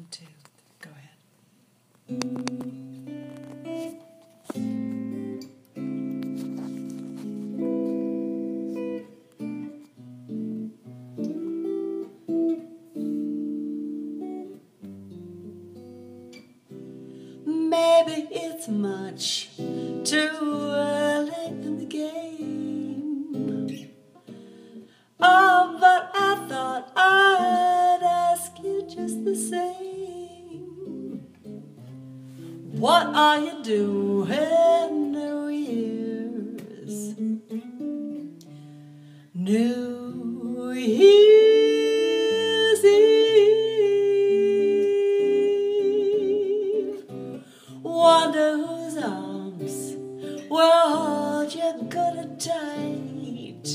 2. Go ahead. Maybe it's much too early in the game. Oh, but I thought I'd ask you just the same. What are you doing New Year's? New Year's Eve. Wonder whose arms will hold you good and tight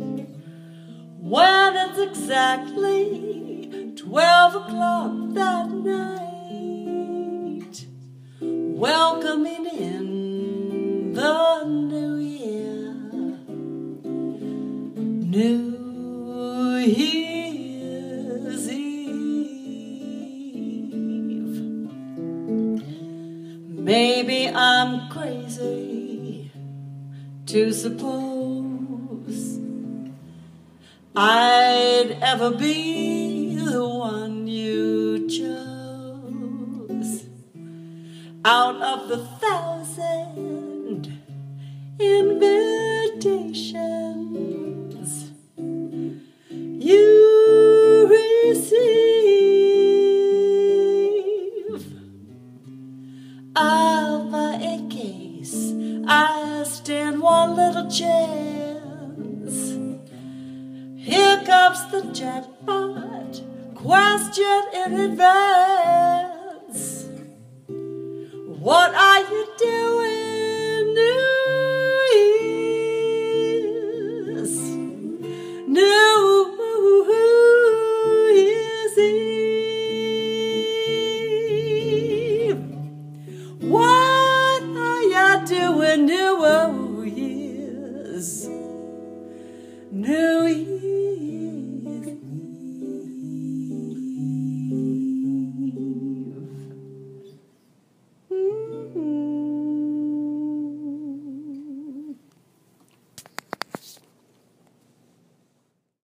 when it's exactly 12 o'clock that night, welcoming in the new year. New Year's Eve. Maybe I'm crazy to suppose I'd ever be the one you chose out of the 1,000 invitations you receive. I'll buy a case, I stand one little chance. Here comes the jackpot question in advance. What are you doing New Year's? New Year's Eve. What are you doing New Year's? New